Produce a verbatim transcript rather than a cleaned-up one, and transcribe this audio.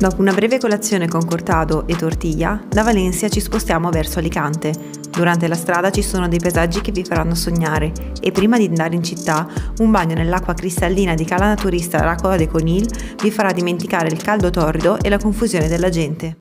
Dopo una breve colazione con cortado e tortilla, da Valencia ci spostiamo verso Alicante. Durante la strada ci sono dei paesaggi che vi faranno sognare e prima di andare in città, un bagno nell'acqua cristallina di Cala Naturista Racola de Conil vi farà dimenticare il caldo torrido e la confusione della gente.